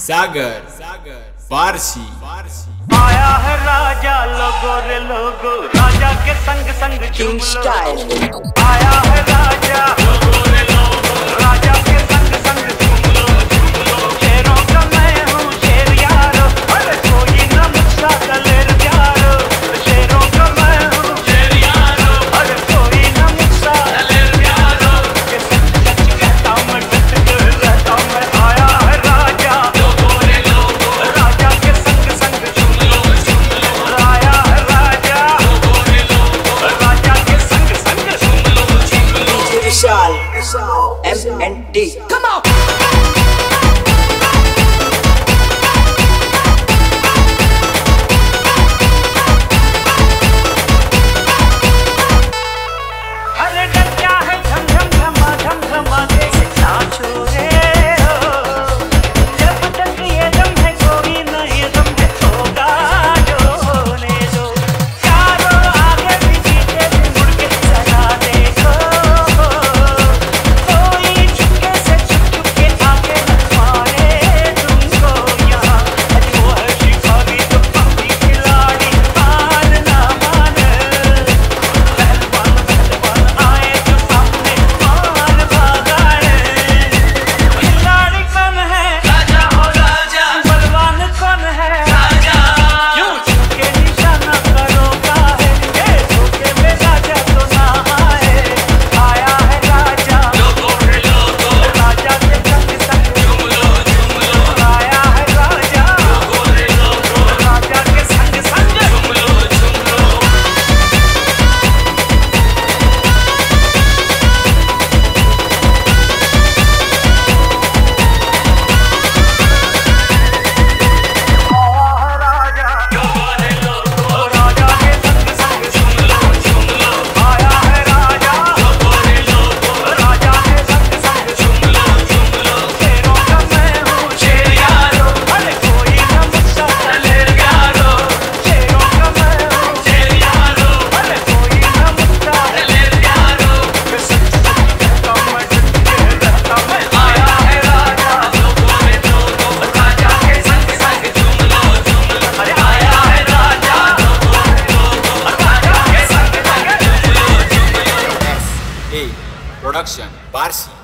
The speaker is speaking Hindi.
सागर पारसी। आया है राजा लोगो रे लोगो, राजा के संग संग झूम लो। आया है राजा लोगो रे लोगो, राजा के संग संग झूम लो। शेरों का मैं हूँ शेर यारो, अरे कोई न मुझसा दलेर प्यारो। शेरों का मैं हूँ शेर यारो, अरे कोई न मुझसा दलेर प्यारो। के सच सच कहता मैं डट के रहता मैं। आया है राजा लोगो रे लोगो, राजा के संग संग झूम लो। आया है राजा लोगो रे लोगो, राजा के संग संग झूम लो। विशाल MND come on। अरे डर क्या है झम झम झमा झम झमा के नाचो रे हो। जब तक ये दम है कोई नहीं दम है होगा जो ने दो। चारों आगे भी पीछे भी मुड़ के जरा देखो। कोई चुपके से चुप के आके न मारे तुमको यहाँ। अरे वो है शिकारी तो पक्की खिलाड़ी, हार ना माने। पहलवान आए जो सामने मार भागाए। खिलाड़ी कौन है? राजा हो राजा। बलवान कौन है? राजा। क्यों झुके निशाना करोगा है, ये धोखे में राजा तो ना आए। आया है राजा लोगो रे लोगो, राजा के संग संग झूम लो। आया है राजा लोगो रे लोगो, राजा के संग संग झूम लो। राजा लोगो रे लोगो, राजा के संग संग झूम लो। आया है राजा लोगो रे लोगो, राजा के संग संग झूम लो। शेरों का मैं हूँ शेर यारो, अरे कोई न मुझसा दलेर प्यारो। शेरों का मैं हूँ शेर यारो, अरे कोई न मुझसा दलेर प्यारो। के सच सच कहता मैं डट के रहता मैं। आया है राजा लोगो रे लोगो, राजा के संग संग झूम लो। अरे आया है राजा लोगो रे लोगो, राजा के संग संग झूम लो। ए प्रोडक्शन पारसी।